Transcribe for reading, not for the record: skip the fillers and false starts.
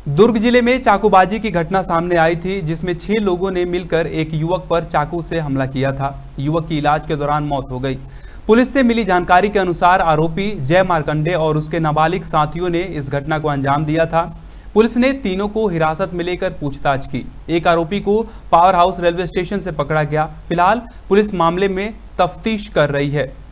दुर्ग जिले में चाकूबाजी की घटना सामने आई थी, जिसमें 6 लोगों ने मिलकर एक युवक पर चाकू से हमला किया था। युवक की इलाज के दौरान मौत हो गई। पुलिस से मिली जानकारी के अनुसार आरोपी जय मार्कंडे और उसके नाबालिग साथियों ने इस घटना को अंजाम दिया था। पुलिस ने तीनों को हिरासत में लेकर पूछताछ की। एक आरोपी को पावर हाउस रेलवे स्टेशन से पकड़ा गया। फिलहाल पुलिस मामले में तफ्तीश कर रही है।